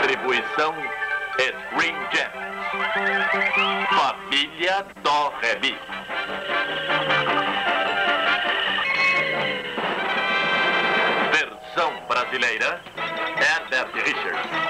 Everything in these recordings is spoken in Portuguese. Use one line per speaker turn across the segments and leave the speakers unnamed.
Distribuição Screen Gems. Família Dó Ré Mi. Versão brasileira, Herbert Richards.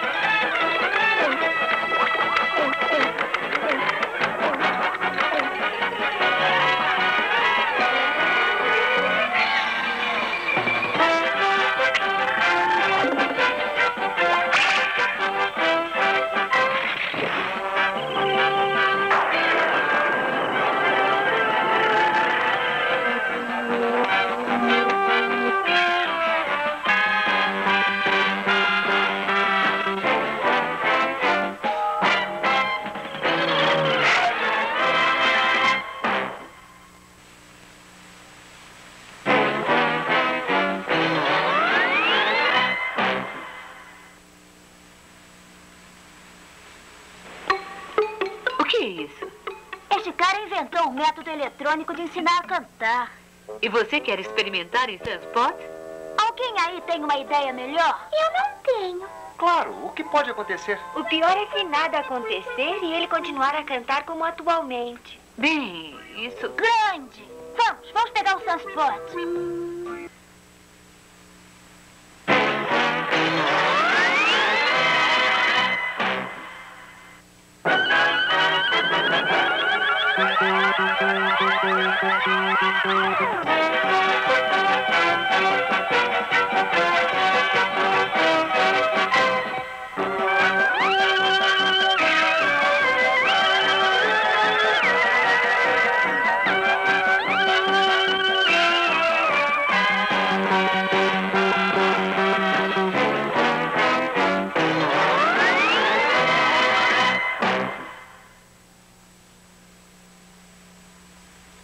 Inventou um método eletrônico de ensinar a cantar.
E você quer experimentar em Sunspot?
Alguém aí tem uma ideia melhor?
Eu não tenho.
Claro, o que pode acontecer?
O pior é se nada acontecer e ele continuar a cantar como atualmente.
Bem, isso...
Grande! Vamos pegar o Sunspot.